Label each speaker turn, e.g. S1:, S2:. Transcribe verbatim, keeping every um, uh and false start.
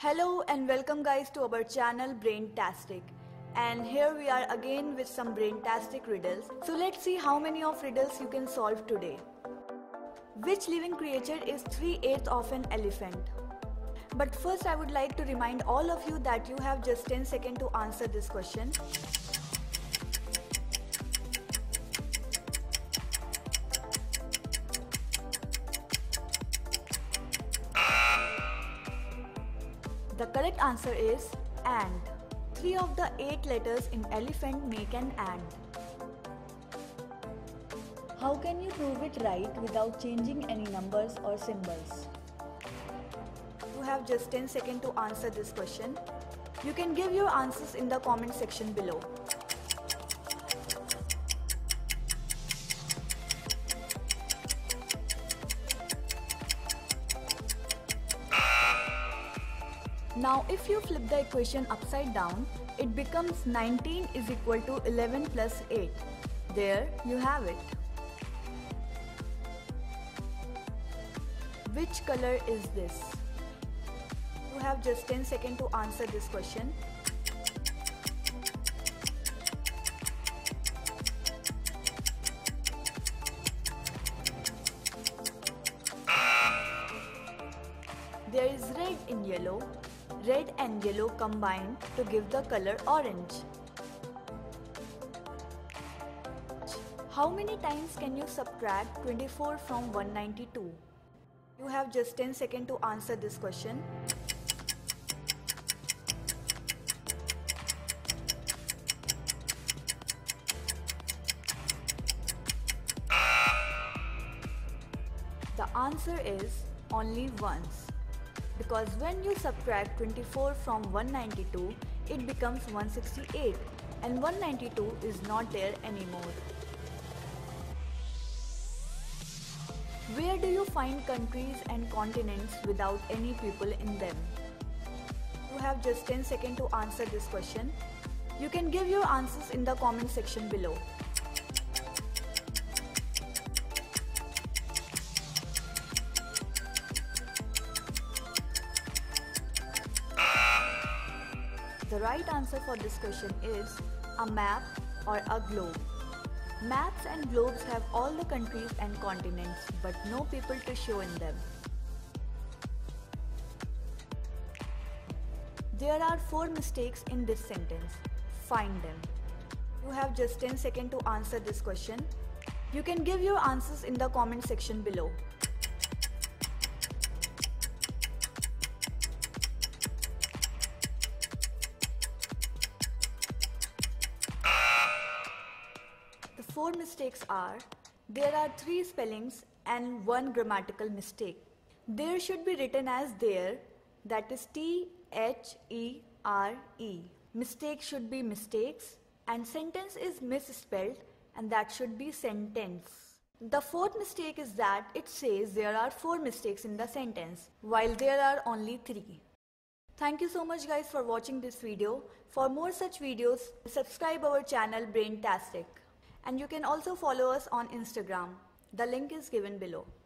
S1: Hello and welcome guys to our channel Braintastic, and here we are again with some Braintastic riddles. So let's see how many of riddles you can solve today. Which living creature is three eighths of an elephant? But first I would like to remind all of you that you have just ten seconds to answer this question. The correct answer is and. Three of the eight letters in elephant make an and. How can you prove it right without changing any numbers or symbols? You have just ten seconds to answer this question. You can give your answers in the comment section below. Now if you flip the equation upside down, it becomes nineteen is equal to eleven plus eight. There you have it. Which color is this? You have just ten seconds to answer this question. There is red in yellow. Red and yellow combine to give the color orange. How many times can you subtract twenty-four from one hundred ninety-two? You have just ten seconds to answer this question. The answer is only once. Because when you subtract twenty-four from one hundred ninety-two, it becomes one hundred sixty-eight and one hundred ninety-two is not there anymore. Where do you find countries and continents without any people in them? You have just ten seconds to answer this question. You can give your answers in the comment section below. The right answer for this question is a map or a globe. Maps and globes have all the countries and continents, but no people to show in them. There are four mistakes in this sentence. Find them. You have just ten seconds to answer this question. You can give your answers in the comment section below. The four mistakes are, there are three spellings and one grammatical mistake. There should be written as there, that is T H E R E. Mistake should be mistakes, and sentence is misspelled, and that should be sentence. The fourth mistake is that it says there are four mistakes in the sentence, while there are only three. Thank you so much guys for watching this video. For more such videos, subscribe our channel Braintastic. And you can also follow us on Instagram. The link is given below.